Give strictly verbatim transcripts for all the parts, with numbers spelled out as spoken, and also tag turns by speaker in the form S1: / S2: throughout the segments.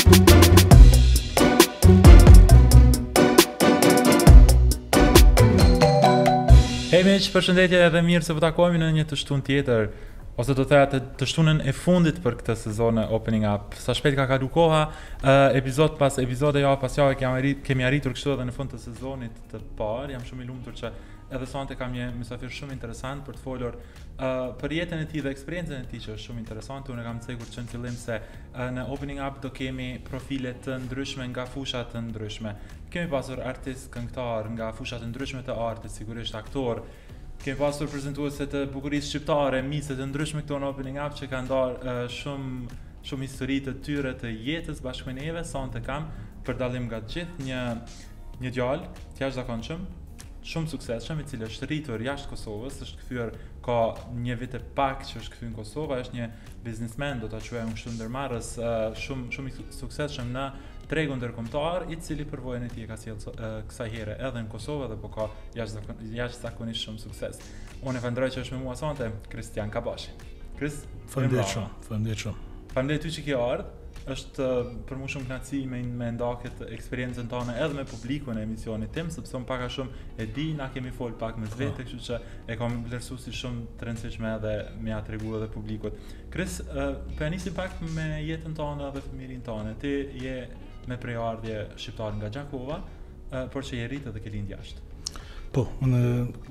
S1: Hej miq, përshëndetje edhe mirë se vë takojmë në një të shtunë tjetër, ose do të thoya të, të shtunën e fundit për këtë sezon në Opening Up. Sa shpejt ka kalu koha, uh, epizod pas epizode, javë pas javë kemi arrit, kemi arritur kështu edhe në fund të sezonit të parë. Jam shumë i lumtur që edhe sonte kam një mysafir shumë interesant për të folur uh, për jetën e tij dhe eksperiencën e tij që është shumë interesante. Unë kam cekur që në fillim se uh, në Opening Up do kemi profile të ndryshme nga fusha të ndryshme. Kemi pasur artist, këngëtar nga fusha të ndryshme të artit, sigurisht aktor. Kemi pasur prezantuese të bukurisë shqiptare, miset të ndryshme këto në Opening Up që kanë ndarë uh, shumë shumë histori të tyre të jetës bashkë me neve. Sonte kam për dallim nga gjithë një një djalë të jashtëzakonshëm, shumë suksesshëm, i cili është rritur jashtë Kosovës, është kthyer ka një vit e pak që është kthyer në Kosovë, është një biznesmen, do ta quajmë kështu ndërmarrës, uh, shumë shumë i suksesshëm në tregun ndërkombëtar, i cili përvojën e tij ka sjellë uh, kësaj here edhe në Kosovë dhe po ka jashtëzakonisht shumë sukses. Unë e falenderoj që është me mua sonte Kristian Kabashi. Kris,
S2: faleminderit shumë, faleminderit shumë.
S1: Faleminderit ty që ke ardhur. Është uh, për mua shumë kënaqësi me me ndakët eksperiencën tonë edhe me publikun e emisionit tim, sepse unë pak a shumë e di, na kemi fol pak me vetë, kështu që e kam vlerësuar si shumë të rëndësishme edhe me ja tregu edhe publikut. Kris, uh, po nisim pak me jetën tonë dhe fëmijërinë tonë. Ti je me prejardhje shqiptar nga Gjakova, uh, por që je rritë dhe ke lind jashtë.
S2: Po, unë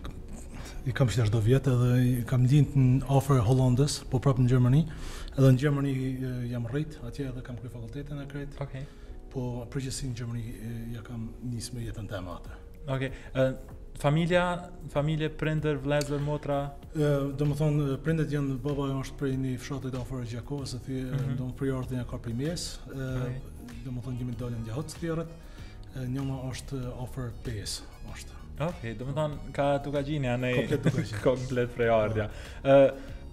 S2: i kam qenë çdo vjet edhe i kam lind në afër Hollandës, po prapë në Gjermani. Edhe në Gjermani jam rrit, atje edhe kam kryer fakultetin e krejt.
S1: Okej. Okay.
S2: Po përgjithësi në Gjermani ja kam nisë me jetën time atë.
S1: Okej. Okay. Uh, familja, familje, prindër, vëllezër, motra?
S2: Uh, do më thonë, prindet janë, baba është prej një fshatit afër Gjakovës, se thye, mm -hmm. do më prejardhja ka prej mes. Uh, okay. Do më thonë jemi dalën gjatë të tjerët. Uh, njëma është afër pesë, është.
S1: Okej, okay, do më thonë ka tukagjinja në
S2: komplet tukagjinja.
S1: komplet prejardhja. Uh,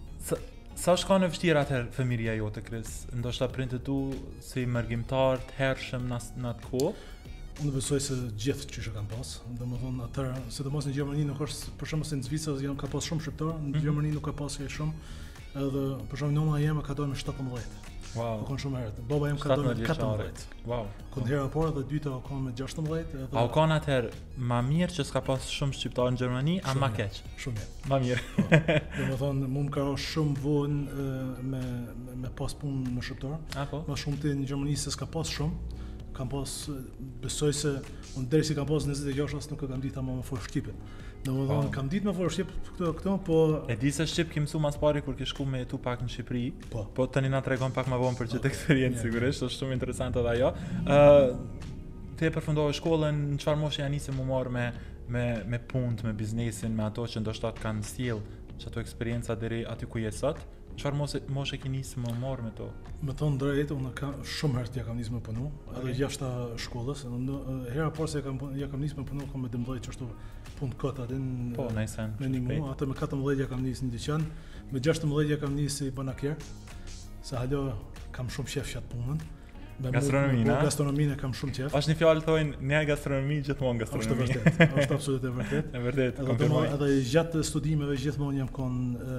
S1: Sa është ka në vështirë atëherë fëmijëria jote, Kris? Ndoshta prindët tu si mërgjimtar të hershëm në atë kohë?
S2: Unë besoj se gjithë që që kanë pas. Domethënë atëherë, sidomos në Gjermani nuk është, për shembull se në Zvicër janë ka pas shumë shqiptar, në mm -hmm. Gjermani nuk ka pas kaq shumë. Edhe për shembull nëna jeme ka dalë me shtatëmbëdhjetë.
S1: Wow.
S2: Ka shumë herët. Baba jam ka dalë me katërmbëdhjetë.
S1: Wow.
S2: Kur hera e parë dhe e dyta ka me gjashtëmbëdhjetë. Edhe
S1: A u kanë atëherë më mirë që s'ka pas shumë shqiptar në Gjermani, a më keq?
S2: Shumë mirë.
S1: Më mirë.
S2: Domethënë mund ka shumë vonë me me pas punë në shqiptar.
S1: Apo?
S2: Më shumë ti në Gjermani se s'ka pas shumë. Kam pas, besoj se unë derisi kam pas njëzet e gjashtë as nuk e kam ditë ama më fol shqipin. Domethënë oh. kam ditë më fol shqip këto këto, po
S1: e di se shqip ke mësuar mas pari kur ke shku me jetu pak në Shqipëri.
S2: Po,
S1: po tani na tregon pak më vonë për çdo eksperiencë sigurisht, është shumë interesante edhe ajo. Ë uh, ti e përfundove shkollën, në çfarë moshë ja nisëm u marr me me me punë, me biznesin, me ato që ndoshta të kanë sjell çato eksperjenca deri aty ku je sot? Çfarë moshe moshe ke nisë më marr me to?
S2: Me thonë drejtë, unë kam shumë herë ja kam nisë me punu, okay. Edhe jashtë shkollës. Hera parë se ja kam ja kam nisë me punu kam me dëmbëdhjetë çështu punë kot atë në
S1: po, nëse
S2: në një muaj, atë me katërmbëdhjetë ja kam nisë në dyqan, me gjashtëmbëdhjetë ja kam nisë i banakier. Se halo kam shumë qef çat punën.
S1: Me gastronominë,
S2: po gastronominë kam shumë qef.
S1: Është një fjalë thonë, ne gastronomi gjithmonë gastronomi.
S2: Është vërtet, është absolutisht e vërtet.
S1: E vërtet,
S2: konfirmoj. Edhe gjatë studimeve gjithmonë jam kon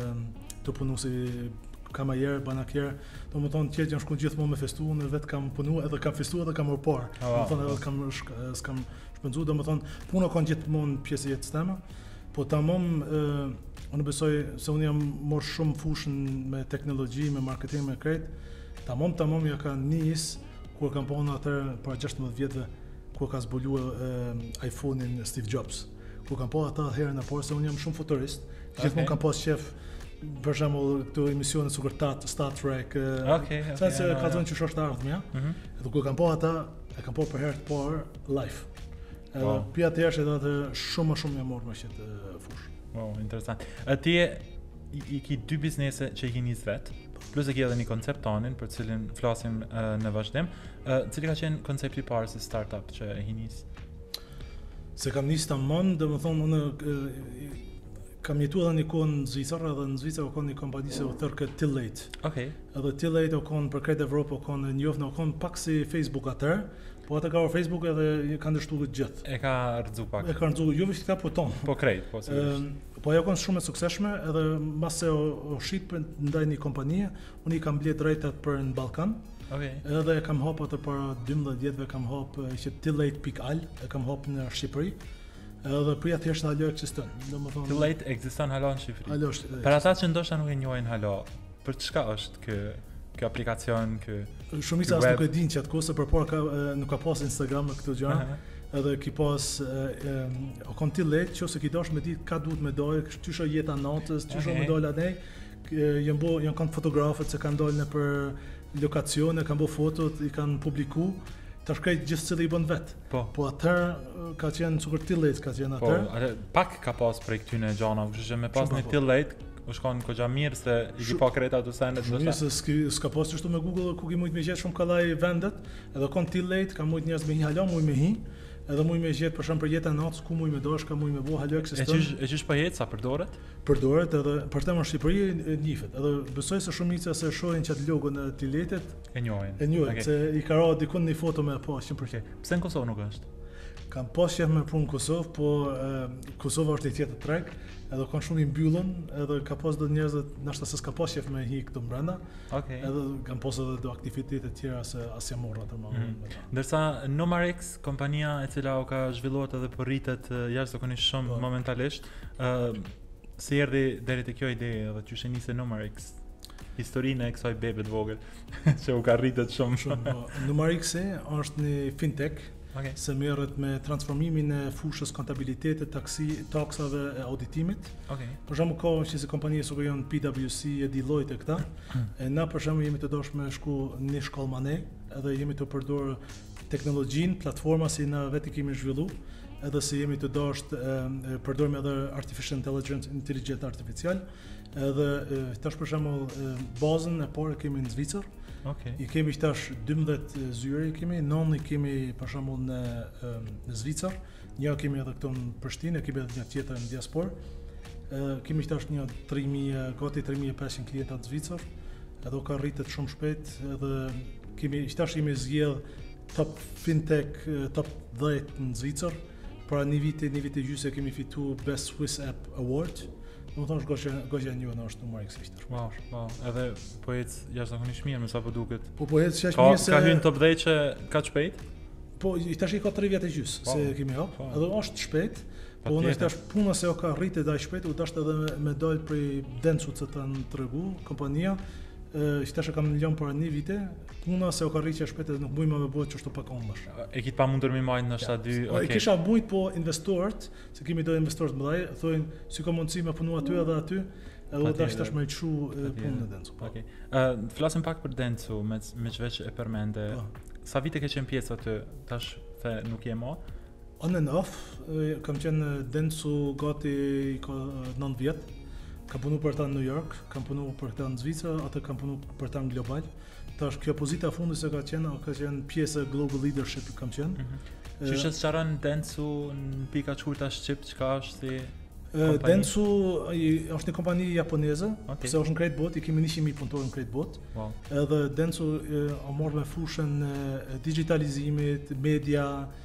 S2: të punu si kamajer, banakier, do më thonë tjetë janë shku gjithmonë me festu, në vetë kam punu edhe kam festu edhe kam orpar, do më thonë edhe kam, s'kam shpenzu, do më thonë puna kanë gjithmonë pjesë e jetës tema, po tamam, unë besoj se unë jam morë shumë fushën me teknologji, me marketing, me krejt, tamam, tamam ja ka nis, kur kam pona atër para gjashtëmbëdhjetë vjetëve, kur ka zbuluar iPhone-in Steve Jobs, kur kam pona ata herën e parë se unë jam shumë futurist, gjithmonë kam pas qef për shembull këto emisione sikur Star Trek,
S1: okay,
S2: sa se ka zonë që është ardhmja. Mhm. Edhe kur kam pa ata, e kam pa për herë të parë live. Edhe wow. Pi atëherë që atë shumë më shumë më morë me qetë fush.
S1: Wow, interesant. Ti i, i ki dy biznese që i ki nis vet, plus e ki edhe një koncept tonin për cilin flasim uh, në vazhdim. Uh, cili ka qenë koncepti i parë si startup që e ki nis?
S2: Se kam nis tamam, domethënë unë kam jetuar edhe një kohë në Zvicër, edhe në Zvicër u kanë një kompani se u thërë Tillate.
S1: Okej. Okay.
S2: Edhe Tillate u kanë për krejt Evropë, u kanë njoftën, u kanë pak si Facebook atër, po atë ka u Facebook edhe kanë ndërshtuar gjithë.
S1: E ka rrëzu pak.
S2: E ka rrëzu, jo vetë këta po ton.
S1: Po krejt, po sigurisht.
S2: Po ajo kanë shumë e suksesshme, edhe mbas se u shit për ndaj një kompanie, unë i kam bler drejtat për në Ballkan.
S1: Okej.
S2: Edhe e kam hap atë para dymbëdhjetë vjetëve kam hap që tillate pikë al, e kam hap në Shqipëri. Edhe prija thjesht alo ekziston. Domethënë
S1: Tillate ekziston hala në Shqipëri.
S2: Alo është.
S1: Për ata që ndoshta nuk e njohin hala, për çka është ky ky aplikacion, ky
S2: Shumica as nuk e din që atkohë se përpara ka nuk ka pas Instagram me këto gjëra. Edhe ki pas o kon tillate, nëse ki dash me ditë ka duhet me dalë, çysha jeta natës, çysha me dalë atë. Janë bo, janë kanë fotografët që kanë dalë në për lokacione, kanë bo fotot, i kanë publiku. Tash krejt gjithë cilë i bën vetë.
S1: Po.
S2: Po atër ka qenë cukur tillate ka qenë atër.
S1: Po, atë pak ka pas prej këtyne gjana, kështu që me pas një tillate u shkon koxha mirë se i ki pa kreta të senet
S2: ndoshta. Mirë se s'ka pas çështu me Google ku ki mujt me gjetë shumë kallaj vendet, edhe kon tillate ka mujt njerëz me hi hala, muj me hi. Edhe muj me gjetë për shemb për jetën natës ku muj me dosh, ka muj me bo hala ekziston.
S1: E çish e çish pa jetë sa përdoret?
S2: Përdoret edhe për temën Shqipëri njihet. Edhe besoj se shumica se shohin çat logon e tillatet
S1: e njohin.
S2: E njohin okay. Se i ka ra dikun një foto me pa cent përqind.
S1: Pse në Kosovë nuk është?
S2: Kam pas qef me punë në Kosovë, po e, Kosova është një tjetër treg, edhe kanë shumë i mbyllën, edhe ka pas do njerëz që ndoshta se s'ka pas qef me hi këtu brenda.
S1: Okej. Okay.
S2: Edhe kanë pas edhe do aktivitete të tjera se as jam morr atë më.
S1: Mm -hmm. Ndërsa Numarix, kompania e cila u ka zhvilluar edhe po rritet jashtëzakonisht shumë po. Momentalisht, ë uh, si erdhi deri te kjo ide edhe çu nisi Numarix? Historinë e kësaj bebe të vogël që u ka rritet shumë
S2: shumë. Numarix është një fintech.
S1: Okay.
S2: Se merret me transformimin e fushës kontabilitetit, taksi, taksave e auditimit.
S1: Okay.
S2: Për shembull ka që si kompanie si janë P W C e Deloitte e këta. E na për shembull jemi të dashur me shku në shkollë mane, edhe jemi të përdor teknologjinë, platforma si na vetë kemi zhvilluar, edhe se jemi të dashur përdorim edhe artificial intelligence, inteligjencë artificial. Edhe tash për shembull bazën e parë kemi në Zvicër.
S1: Okay.
S2: I kemi tash dymbëdhjetë zyre i kemi, nëntë i kemi për shembull në në Zvicër, një kemi edhe këtu në Prishtinë, kemi edhe një tjetër në diasporë. Ë kemi tash një tre mijë, gati tre mijë e pesëqind klienta në Zvicër. Edhe ka rritet shumë shpejt, edhe kemi tash jemi zgjedh top fintech, top dhjetë në Zvicër. Para një viti, një viti gjysë kemi fitu Best Swiss App Award. Do të thonë goxha goxha një në është Numarix ishte.
S1: Wow, wow. Edhe po ec jashtëzakonisht mirë, më sa po duket.
S2: Po po ec çaq mirë se
S1: ka hyrë top dhjetë që ka shpejt.
S2: Po tash i ka tre vjet e gjys wow. Se kemi hap. Wow. Edhe është shpejt. Po unë tash puna se o ka rritet ai shpejt, u dash edhe me, me dal prej Densu që të në tregu kompania. Ë uh, tash e kam lënë para një vite. Puna se o ka rritë shpejt edhe nuk mujmë me bëhet çështë pa kombësh.
S1: E kit pa mundur me marrë ndoshta dy,
S2: okay. Po e kisha bujt po investorët, se kemi do investorë të mëdhej, thonë si ka mundësi me punu aty edhe aty, edhe u dash tash me çu punën në Densu.
S1: Okej. Ë flasim pak për Densu, me me çveç e përmende. Sa vite ke qenë pjesë aty? Tash the nuk je më?
S2: On and off, kam qenë Densu gati ka nëntë vjet. Kam punu për ta në New York, kam punu për ta në Zvicër, atë kam punu për ta në global. Tash kjo pozita fundi se ka qenë, ka qenë pjesë e global leadership kam qenë.
S1: Mm-hmm. Që është çaran Densu në pika shkurta shqip, çka është si
S2: kompani? Densu është një kompani japoneze,
S1: okay.
S2: Pse është në krejt botë, i kemi njëqind mijë punëtorë në krejt botë.
S1: Wow.
S2: Edhe Densu o morë me fushën e digitalizimit, media,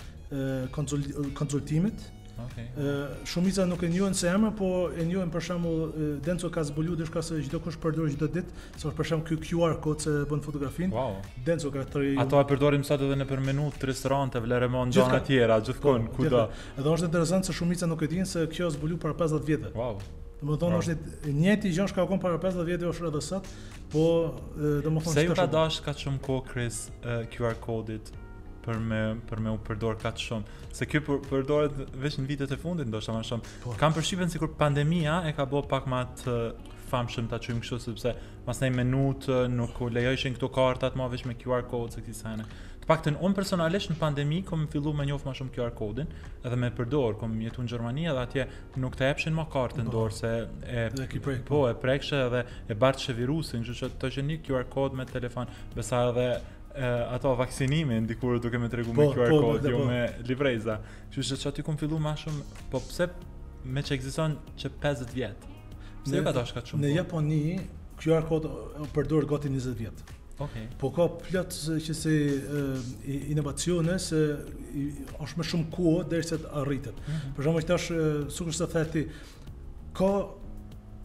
S2: konsultimit.
S1: Okay.
S2: Uh, shumica nuk e njohin se emër, po e njohin për shembull Denso ka zbuluar diçka se çdo kush përdor çdo ditë, se për shembull ky Q R kod që bën fotografinë.
S1: Wow.
S2: Denso ka tre.
S1: Ato e përdorim sot edhe në për minutë, restorante, vlerëmon gjëra të tjera, gjithkohon kudo.
S2: Edhe është interesant se shumica nuk e dinë se kjo është zbuluar para pesëdhjetë vjetë.
S1: Wow.
S2: Domethënë është një njëjti gjë që ka qenë para pesëdhjetë vjetë është edhe sot, po domethënë
S1: se ju ka dash kaq shumë kohë Chris uh, Q R kodit për me për me u përdor kaq shumë. Se ky për, përdoret vetëm në vitet e fundit, ndoshta më shumë. Po. Kam përshtypjen sikur pandemia e ka bë pak më të famshëm ta çojmë kështu sepse mas një minutë nuk u lejojshin këto kartat më vetëm me Q R code se kësaj sene. Të paktën unë personalisht në pandemi kam filluar me njoft më shumë Q R kodin edhe me përdor, kam jetu në Gjermani edhe atje nuk të jepshin më kartën dorë se e
S2: prek,
S1: po e prekshe edhe e bartëshe virusin, kështu që të qenë një Q R kod me telefon, besa edhe Uh, ato vaksinime ndikur duke më tregu me Q R kod, jo me livreza. Kështu që aty kum fillu më shumë, po pse me që ekziston që pesëdhjetë vjet. Pse ju ka dash kaq shumë?
S2: Në Japoni Q R kod përdor gati njëzet vjet.
S1: Okej.
S2: Po ka plot që se uh, inovacione se është më shumë kohë derisa të arritet. Mm -hmm. Për shembull tash sikur se thati ka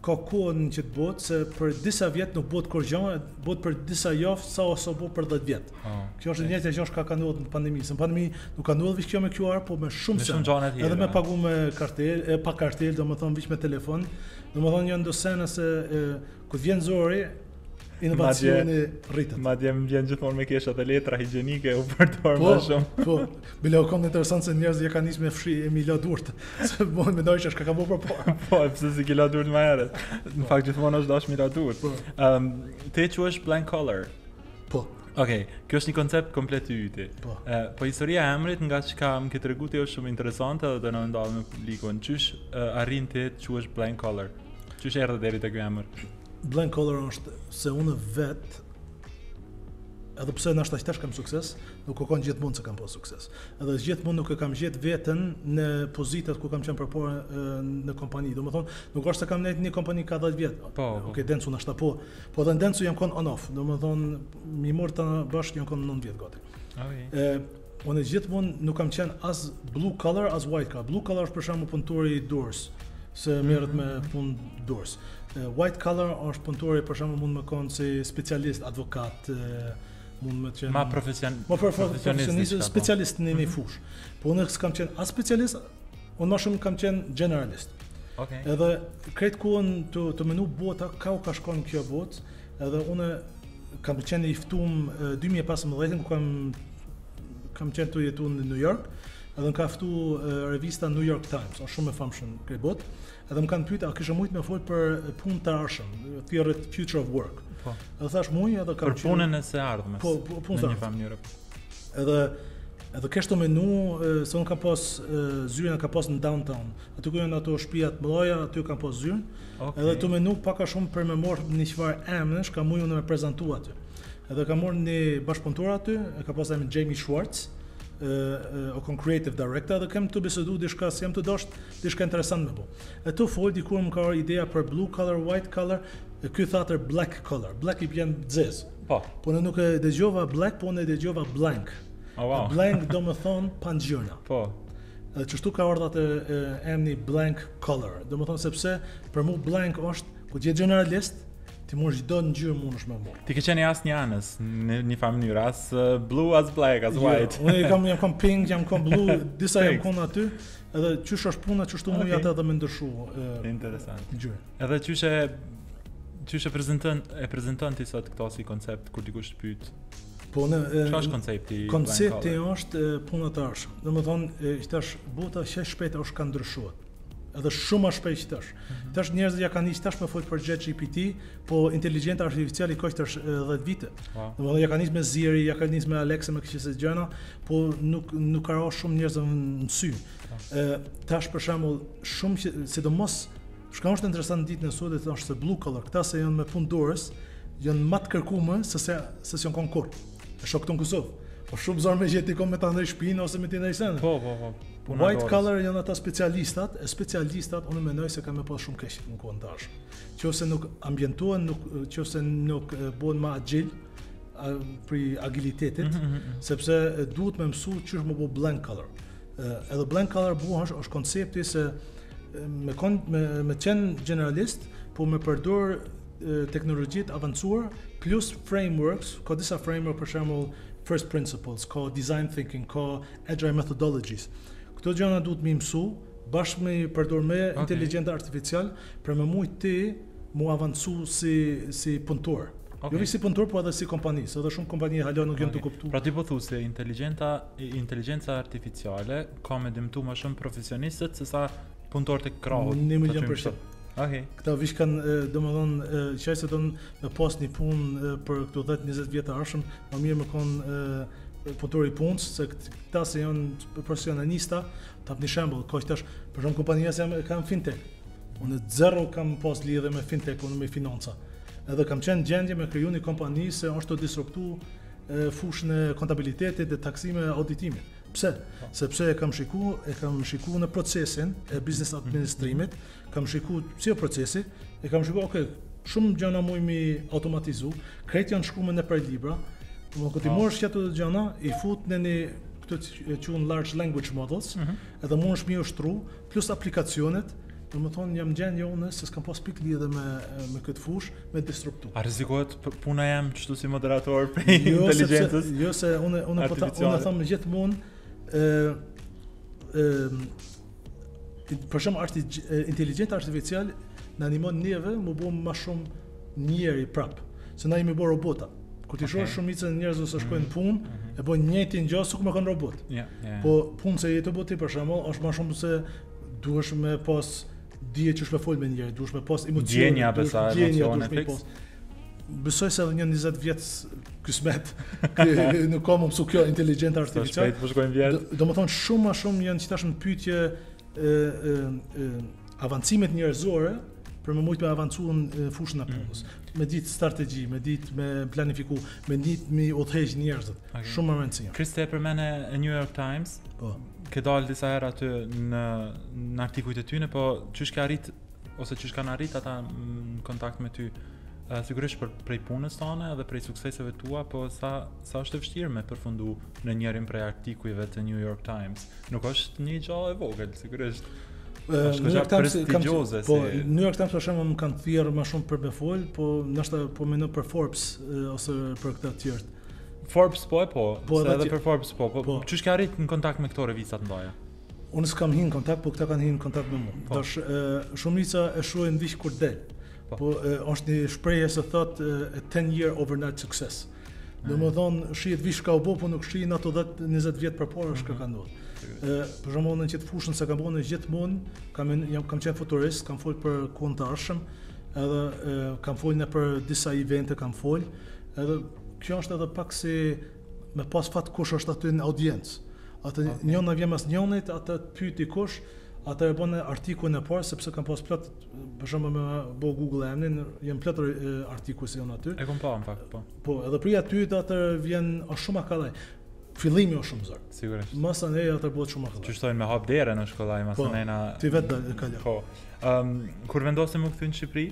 S2: ka kohën që të bëhet se për disa vjet nuk bëhet kur gjë, bëhet për disa javë sa ose bëhet për dhjetë vjet.
S1: Oh,
S2: kjo është një gjë që ka kanuar në pandemi. Në pandemi nuk ka ndodhur kjo me Q R, po me shumë
S1: se. Edhe
S2: me pagu me kartel, e pa kartel, domethënë veç me telefon. Domethënë janë do sene se kur vjen zori inovacioni rritet.
S1: Madje më vjen gjithmonë me kesha të letra higjienike u përdor më shumë.
S2: Po, bile u kon interesant se njerëzit ja kanë nisë me fshi e mila durt. Se mund mendoj se ka bërë përpara.
S1: Po, pse si kila durt më herët. Në fakt gjithmonë është dash mila durt. Ëm, te quhesh blank color.
S2: Po.
S1: Okej, kjo është një koncept komplet i yti.
S2: Po.
S1: Uh, po historia e emrit nga çka më ke treguar ti është shumë interesante dhe do na ndalë në publikun. Qysh uh, arrin ti të quhesh blank color? Qysh erdhe deri te ky emër?
S2: Blank color është se unë vet, edhe pse nashta tash kam sukses, nuk kërkon gjithmonë se kam pas sukses. Edhe gjithmonë nuk e kam gjetë veten në pozitat ku kam qenë përpara në kompani. Domethënë, nuk është se kam nejt një kompani ka dhjetë vjet.
S1: Po.
S2: Okej, Densu nashta po. Po edhe Densu jam kon on off. Domethënë, mi mor ta bashkë jam kon nëntë vjet gati.
S1: Okej.
S2: E unë gjithmonë nuk kam qenë as blue color as white color. Blue color është për shembull punëtori i Doors, se merret me punë Doors. White collar është punëtori për shembull mund më konë si specialist, advokat, mund më qenë
S1: ma profesion
S2: ma profesionist, specialist në një fushë. Po unë s'kam qenë as specialist, unë më shumë kam qenë generalist.
S1: Okej.
S2: Edhe krejt kohën të të menu bota ka u ka shkon kjo botë, edhe unë kam qenë i ftuar dy mijë e pesëmbëdhjetë ku kam kam qenë të jetuar në New York. Edhe më ka ftu uh, revista New York Times, është shumë e famshëm krejt botë. Edhe më kanë pyetur a kisha mujt me fol për punë të ardhshëm, theory future of work.
S1: Po.
S2: Edhe thash muj, edhe kam
S1: për punën e së ardhmes.
S2: Po, po punën
S1: në një familje.
S2: Edhe edhe kështu menu, uh, se unë kam pas uh, zyrën ka pas në downtown. Aty ku janë ato shtëpia të mëdha, aty kam pas zyrën.
S1: Okay.
S2: Edhe tu menu pak a shumë për me marr një çfarë emësh, kam muj unë me prezantua aty. Edhe kam marrë një bashkëpunëtor aty, e ka pas emrin Jamie Schwartz. Uh, uh, o creative director dhe kem të bisedu diçka se jam të dasht diçka interesant me bu. E të fol dikur më ka ideja për blue color, white color, e ky thatër black color. Black i bjen dzez.
S1: Po.
S2: Po në nuk e dëgjova black, po në e dëgjova blank.
S1: Oh, wow.
S2: Blank do më thonë pa ngjyrna.
S1: Po.
S2: Edhe çështu ka ardha të emri blank color. Do më thonë sepse për mu blank është ku je generalist, ti mund çdo ngjyrë mundesh me marr.
S1: Ti ke qenë as një anës në një familje, as uh, blue, as black, as white.
S2: Jo, unë kam jam kom pink, jam kom blue, disa jam kon aty, edhe çysh është puna, çështu okay. Muj ata edhe më ndryshu.
S1: Interesant.
S2: Ngjyrë.
S1: Edhe çysh e çysh e prezanton e prezanton ti sot këtë si koncept kur dikush të pyet.
S2: Po në
S1: çfarë është koncepti?
S2: Koncepti është puna të ardhshme. Domethënë, tash bota që shpejt është ka ndryshuar. Edhe shumë më shpejt tash. Mm-hmm. Tash njerëzit ja kanë nisë tash me fol për ChatGPT, po inteligjenta artificiale ka tash dhjetë vite.
S1: Wow.
S2: Domethënë ja kanë nisë me Siri, ja kanë nisë me Alexa, me këto gjëra, po nuk nuk ka rënë shumë njerëz në sy. Ë tash për shembull shumë që sidomos shka është interesant ditën e sotme është se blue collar, këta se janë me punë dorës, janë më të kërkuar se se se janë konkurr. E shoh këtu në Kosovë. Po shumë zor me gjeti kom me ta ndaj shtëpinë ose me ti ndaj sende.
S1: Po, po, po.
S2: Puna White collar janë ata specialistat, e specialistat unë mendoj se kanë më pas shumë keq në kohën tash. Qofse nuk ambientohen, nuk qofse nuk bëhen më agjil për agilitetit, mm -hmm. sepse duhet me mësu ç'është më bë blank collar. Edhe blank collar buhash është koncepti se me kon me me qenë generalist, po me përdor teknologjitë avancuar plus frameworks, ka disa framework për shembull first principles, ka design thinking, ka agile methodologies. Këto gjëra duhet më mësu bashkë me përdor me okay. Inteligjenca artificial për më mujt ti mu avancu si si punëtor. Okay. Jo si punëtor, po edhe si kompani, se edhe shumë kompani hala nuk janë okay. të kuptuar.
S1: Pra ti po thu se inteligjenca inteligjenca artificiale ka më dëmtu më shumë profesionistët se sa punëtorët e krahut.
S2: Një milion përqind.
S1: Okej.
S2: Këta vish kanë, domethënë, qaj se don me pas një punë për këto dhjetë njëzet vjet të ardhshëm, më mirë më kon punëtor i punës, se këta se janë profesionista, tap një shembull, ka tash, për shembull kompania se kanë fintech. Unë zero kam pas lidhje me fintech, unë me financa. Edhe kam qenë gjendje me kriju një kompani se është të disruptu fushën e kontabilitetit, e taksime, auditimit. Pse? Oh. Sepse e kam shiku, e kam shiku në procesin e business administrimit, kam shiku si o procesi, e kam shiku, okay, shumë gjëna muj mi automatizu, krejt janë shkrume në prej libra, më këtë i morsh që ato gjëna, i fut në një këtë që qunë large language models, mm -hmm. edhe mund është mi ushtru, plus aplikacionet, do të thonë jam gjendje unë se s'kam pas pikë lidhje me me këtë fushë, me disruptu.
S1: A rrezikohet puna jam kështu si moderator për
S2: jo,
S1: inteligjencës?
S2: Sepse, jo se unë unë po ta unë them gjithmonë ë ë për shembull arti inteligjenca artificial na animon neve më bë më shumë njeri prap, se na jemi bë robota. Kur ti shoh shumicën e njerëzve që shkojnë në punë, e bën njëjtin gjë si kur kanë robot.
S1: Yeah, yeah.
S2: Po punë se jetë roboti për shembull është më shumë se duhesh me pas dije që shme fol me njerë, duhesh me pas emocione,
S1: Gjenja besa emocione fix.
S2: Besoj se edhe një njëzet vjet kismet nuk ka më mësu kjo inteligjenta artificial.
S1: Shpejt po shkojnë vjet.
S2: Do të thonë shumë më shumë janë qitash në pyetje avancimet njerëzore për më mujt me avancu në fushën e punës. Mm. Me ditë strategji, me ditë me planifiku, me ditë me udhëheq njerëzit. Okay. Shumë më rëndësishme.
S1: Kriste për mene New York Times. Po. Ke dalë disa herë aty në në artikujt e tyne, po çish ka arrit ose çish kanë arrit ata në kontakt me ty? Uh, sigurisht për prej punës tane edhe prej sukseseve tua, po sa sa është e vështirë me përfundu në njërin prej artikujve të New York Times. Nuk është një gjallë e vogël, sigurisht.
S2: Uh, New York Times kam, po, si... New York Times për shembull më kanë thirrë më shumë për me fol, po ndoshta po mendoj për Forbes uh, ose për këtë të tjerë.
S1: Forbes po e po,
S2: po
S1: se edhe për Forbes po, po, po. Çish ka arrit në kontakt me këto revistat ndaja?
S2: Unë s'kam hyrë në kontakt, po këta kanë hyrë në kontakt me mua. Po. Dash uh, shumica e shohin ndiq kur del. Po, po uh, është një shprehje se thot uh, ten year overnight success. Mm. Domethënë shihet vish ka u bë, po nuk shihin ato dhjetë njëzet vjet përpara është mm-hmm. ka ndodhur. Uh, për shembull në qëtë fushën se kam bënë gjithmonë, kam jam kam qenë futurist, kam fol për kohën të ardhshëm, edhe uh, kam fol në për disa evente kam fol, edhe kjo është edhe pak si me pas fat kush është aty në audiencë. Atë okay. Njëri na vjen mas njërit, atë pyeti kush, atë e bën artikullin e parë sepse kam pas plot për shembull me bo Google emrin, jam plot artikuj si janë aty.
S1: E kam pa në fakt, po.
S2: Po, edhe pri aty atë vjen është shumë akallaj. Fillimi është shumë zor.
S1: Sigurisht.
S2: Masa ne atë bëhet shumë akallaj.
S1: Që shtojnë me hap derën në shkollaj, masa
S2: po,
S1: na.
S2: Ti vetë e ka lë.
S1: Po. Ëm um, kur vendosëm u kthy në Shqipëri?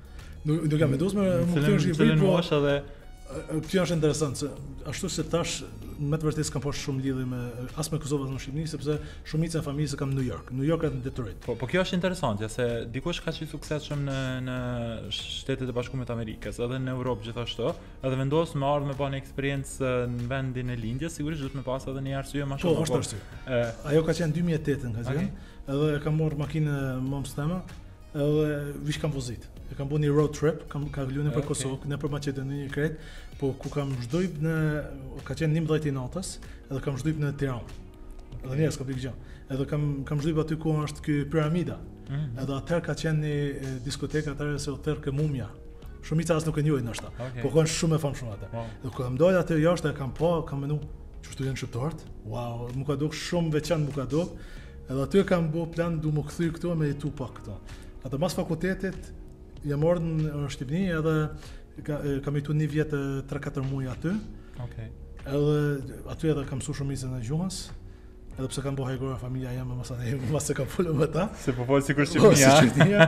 S2: Nuk do kam vendosur me u kthy në Shqipëri, po
S1: është edhe
S2: kjo është interesant se ashtu se tash me të vërtetë s'kam pas shumë lidhje me as me Kosovën në Shqipëri sepse shumica e familjes kam në New York. New York është në Detroit.
S1: Po, po kjo është interesante, se dikush ka qenë suksesshëm në në Shtetet e Bashkuara të Amerikës, edhe në Europë gjithashtu, edhe vendos me ardhmë me bën eksperiencë në vendin e lindjes, sigurisht do të më pas edhe një arsye më shumë.
S2: Po, është arsye. Ajo ka qenë dy mijë e tetë ka qenë, edhe e kam marrë makinë mom's tema, edhe vish kam vozit. E kam bën një road trip, kam ka kaluar nëpër okay. Kosovë, nëpër Maqedoni, në Kret, po ku kam zhdojp në ka qenë njëmbëdhjetë i natës, edhe kam zhdojp në Tiranë. Okay. Edhe njerëz ka pikë gjë. Edhe kam kam zhdojp aty ku është ky piramida. Mm -hmm. Edhe atëherë ka qenë një diskotekë atëherë se hotel ke Mumia. Shumica as nuk e njohin ndoshta. Okay. Po kanë shumë e famshëm atë. Wow. Dhe kur kam dalë aty jashtë e kam pa, kam menu, çu janë shqiptarët? Wow, më ka duk shumë veçantë, më ka duk. Edhe aty kam bë plan du më kthy këtu me jetu pak këtu. Atë mas fakultetit jam ardhur në Shqipëri edhe ka, kam jetuar një vjet tre katër muaj aty.
S1: Okej. Okay.
S2: Edhe aty edhe kam mësuar shumë mizën e gjuhës. Edhe pse kam bëu hajgora familja jam mos anë mos se kam folur me ta.
S1: Se po fol sikur Shqipëria.
S2: Po Shqipëria.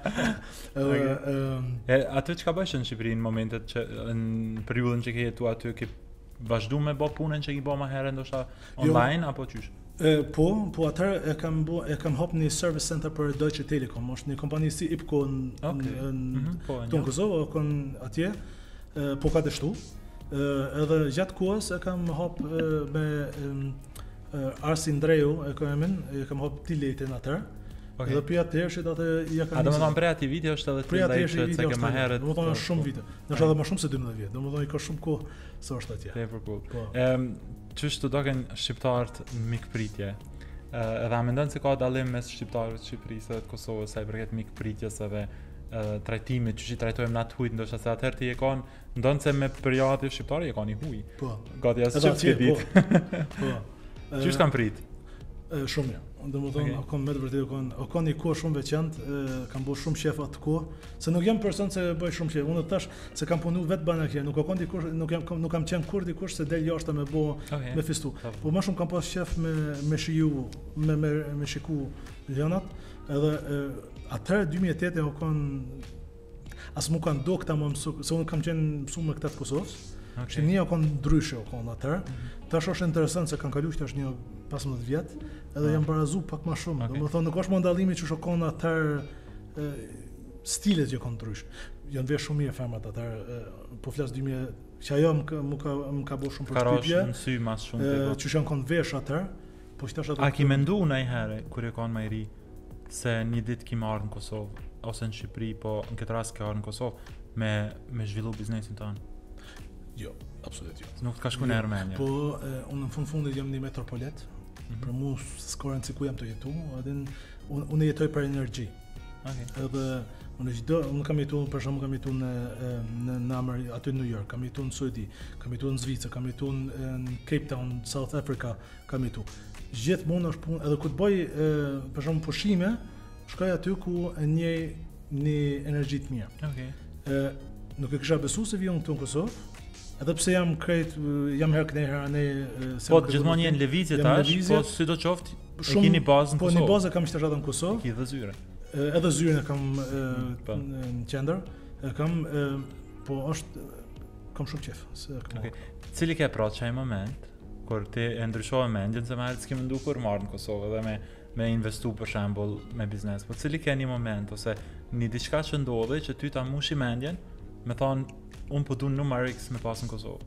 S2: Edhe
S1: e aty çka bësh në Shqipëri në momentet që në periudhën që ke jetuar aty ke vazhduar me bë punën që ke bë më herë ndoshta online jo. Apo çysh?
S2: E, po, po atëherë e kam bu, e kam hap një service center për Deutsche Telekom, është një kompani si I P C O në
S1: okay. mm-hmm, po,
S2: tonë Kosovë, kon atje, e, po ka dështu. E, edhe gjatë kohës e kam hap e, me e, Arsin Dreu, e kam emin, e kam hap Tiletin atëherë. Okay. Edhe pri atëherë që atë ja kam.
S1: A domethënë prej atij viti është edhe
S2: Tileti
S1: që ke më herët.
S2: Domethënë është shumë vite. Ndoshta edhe më shumë se dymbëdhjetë vjet. Domethënë ka shumë kohë se është atje.
S1: Tepër cool. Ehm çështë të doken shqiptarët në mikpritje. Uh, edhe a mendon se ka dallim mes shqiptarëve të Shqipërisë dhe të Kosovës sa i përket mikpritjes edhe uh, trajtimit që i trajtojmë na të hujt, ndoshta se atëherë ti e kanë ndonse se me periudhë shqiptare e kanë i huj. Po. Gati as çfarë ditë.
S2: Po.
S1: Çish kanë prit?
S2: Shumë mirë. Domethënë okay. Kam me të vërtetë kanë kanë një kohë shumë veçantë, kam bërë shumë shef atë kohë, se nuk jam person se bëj shumë shef. Unë tash se kam punuar vetë banakje, nuk ka dikush, nuk jam nuk kam qenë kur dikush se del jashtë me bë okay. Me festu. Po më shumë kam pas shef me me shiju, me me me shiku lënat, edhe atëherë dy mijë e tetë u kanë as më kanë dokta më mësu, se unë kam qenë mësuar me këta të Kosovës. Shqinia ka ndryshe o kon atëherë. Tash është interesant se kanë kaluar tash një pesëmbëdhjetë vjet, edhe janë barazu pak më shumë. Domethënë nuk është më ndallimi që shokon atëherë stilet që kanë ndrysh. Janë vesh shumë mirë femrat atëherë, po flas dy mijë që ajo më ka më ka më ka bërë shumë përshtypje.
S1: Ka në sy mas shumë të.
S2: Që janë kanë vesh atëherë, po tash ato.
S1: A ki mendu ndonjëherë kur e kanë më i ri se një ditë ki marrë në Kosovë ose në Shqipëri, po në këtë rast ka marrë në Kosovë me me zhvillu biznesin tonë?
S2: Jo, absolutisht jo.
S1: Nuk ka shku në Ermenia.
S2: Po unë në fund fundit jam një metropolit. Mm-hmm. Për mua s'ka ku jam të jetu, edhe unë un jetoj për energji.
S1: Okay.
S2: Edhe unë çdo unë kam jetuar për shembull kam jetuar në në në Amer aty në New York, kam jetuar në Suedi, kam jetuar në Zvicër, kam jetuar në Cape Town, South Africa, kam jetuar. Gjithmonë është punë, edhe kur të bëj për shembull pushime, shkoj aty ku e njeh një energji të mirë.
S1: Okej.
S2: Ë nuk e kisha besuar se vijon këtu në Kosovë. Edhe pse jam krejt jam herë këne herë ne
S1: po gjithmonë janë lëvizje tash, po sidoqoftë e keni bazën në Kosovë. Po në
S2: bazë kam shtazhatën në Kosovë.
S1: Ki dhe zyre.
S2: Edhe zyrën e kam në qendër, e kam po është kam shumë qejf se kam.
S1: Okej. Cili ke pra çaj moment kur ti e ndryshove mendjen se më herët s'ke menduar kur marr në Kosovë dhe me me investu për shembull me biznes. Po cili ke një moment ose një diçka që ndodhi që ty ta mushi mendjen, me thonë unë po du në numër X me pasë në Kosovë.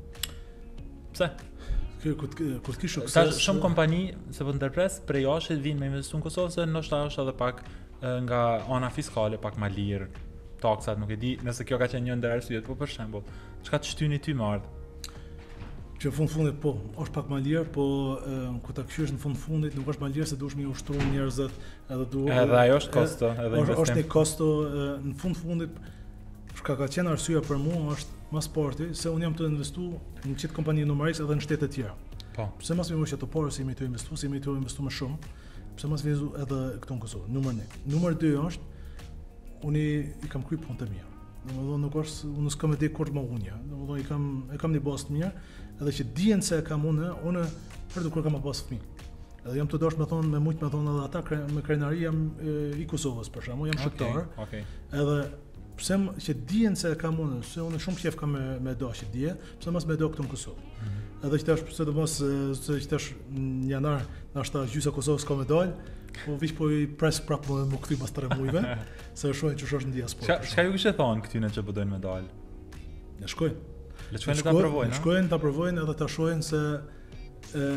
S1: Pse?
S2: Kur të kish
S1: sukses. Tash shumë kompani se po ndërpres prej jashtë vinë me investu në Kosovë se ndoshta është edhe pak nga ana fiskale pak më lirë, taksat nuk e di, nëse kjo ka qenë një ndër arsyet, po për shembull, çka të shtyni ty më ardh?
S2: Që në fund fundit po, është pak më lirë, po ku ta kthyesh në fund fundit nuk është më lirë se duhesh më ushtruar njerëzit, edhe duhet.
S1: Edhe ajo është kosto, edhe investim.
S2: Është një kosto në fund fundit. Shka ka qenë arsyeja për mua është më sporti, se unë jam të investu në qitë kompani numër X edhe në shtete tjera.
S1: Po.
S2: Pse mas me që të porë se jemi të investu, se jemi të investu më shumë, pse mas vizu edhe këtu në Kosovë, numër një. Numër dy është, unë i kam kry punë të mija. Domethënë nuk është, unë s'kam e di kur më unja. Domethënë i kam e kam një bazë të mirë, edhe që dijen se e kam unë, unë për kur kam pas fëmijë. Edhe jam të dosh me thonë me shumë me thonë edhe ata me krenari jam i Kosovës për shkakun, jam shqiptar.
S1: Okej.
S2: Edhe pse që dijen se e kam unë, se unë shumë qef kam me, me do që dje, pse mos me do këtu në Kosovë. Mm-hmm. Edhe që tash pse do mos se që tash në janar, nashta gjysa Kosovës ka me dalë, po vish po i pres prapë më kthim pas tre muajve, se shohin që është në diasporë.
S1: Çka ju kishte thonë këtyne që po doin me dalë?
S2: Ne shkojnë.
S1: Le shkojnë ta provojnë.
S2: Ne shkojnë ta provojnë edhe ta shohin se ë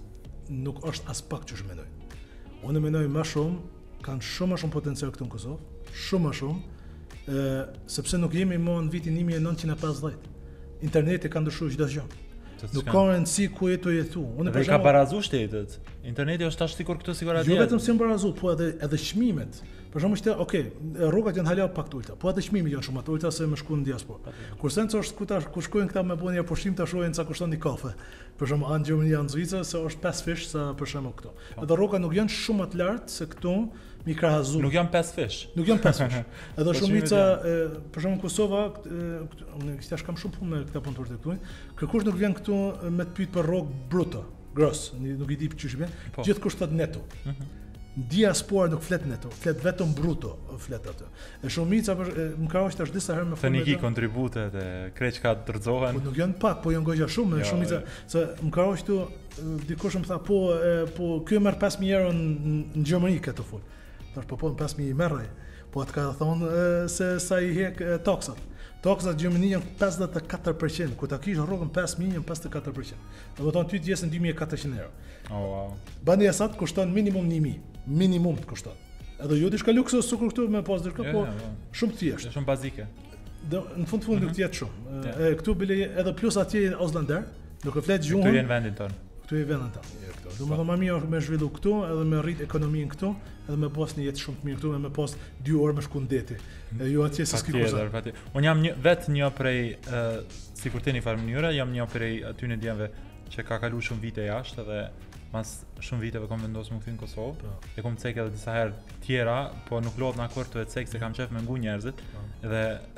S2: nuk është as pak ç'është mendojnë. Unë mendoj më shumë kanë shumë më shumë potencial këtu në Kosovë, shumë më shumë. Uh, sepse nuk jemi më në vitin një mijë e nëntëqind e pesëdhjetë. Interneti ka ndryshuar çdo gjë. Nuk ka rëndësi ku jetu jetu.
S1: Unë për shembull ka barazu shtetet. Interneti është tash sikur këtu sikur atje.
S2: Jo vetëm si barazu, po edhe edhe çmimet. Për shembull ishte, okay, rrugat janë hala pak të ulta, po edhe çmimet janë shumë të ulta se më shkuan në diasporë. Kurse është ku tash ku shkojnë këta me bënë pushim tash shohin sa kushton një kafe. Për shembull anë Gjermani janë Zvicër se është pesë fish sa për shembull këtu. Edhe rrugat nuk janë shumë më të lartë se këtu. Mi krahazu.
S1: Nuk janë pesë fish.
S2: Nuk janë pesë fish. Edhe shumica, për shembull Kosova, unë tash kam shumë punë me këta punëtorë të këtu. Kërkush nuk vjen këtu me të pyet për rrogë bruto, gross, nuk i di çish vjen. Gjithë kushtot neto. Diaspora nuk flet neto, flet vetëm bruto, flet atë. E shumica më ka qenë tash disa herë me
S1: fund. Tani ki kontributet e kreçka dërzohen.
S2: Po nuk janë pak, po janë goxha shumë, jo, shumica se më ka qenë këtu dikush më tha po po ky merr pesë mijë euro në Gjermani këtë fol. Tash po po pesë mijë merrej. Po atë ka thonë se sa i hek taksat. Taksat në Gjermani janë pesëdhjetë e katër përqind, ku ta kish rrogën pesë mijë janë pesëdhjetë e katër përqind. Domethënë ty të jesën dy mijë e katërqind euro.
S1: Oh wow.
S2: Bani asat kushton minimum një mijë, minimum të kushton. Edhe jo diçka luksos sukur këtu me pas diçka, po shumë thjesht.
S1: Shumë bazike.
S2: Do në fund fund nuk të jetë shumë. E këtu bile edhe plus atje Oslander, nuk e flet gjuhën.
S1: Këtu janë vendin ton.
S2: Këtu i vendin ton. Këtu. Domethënë më mirë është me zhvillu këtu, edhe me rrit ekonominë këtu, edhe me pas një jetë shumë të mirë këtu, edhe me pas dy orë me shku në deti. E jo atje se s'ki kurse.
S1: Unë jam një vetë një prej sikur ti në farë mënyra, jam një prej aty në djemve që ka kaluar shumë vite jashtë edhe mas shumë viteve kam vendosur më kthy në Kosovë. E kam cek edhe disa herë tjera, po nuk lodh na kur të e cek se kam qef me ngu njerëzit. Edhe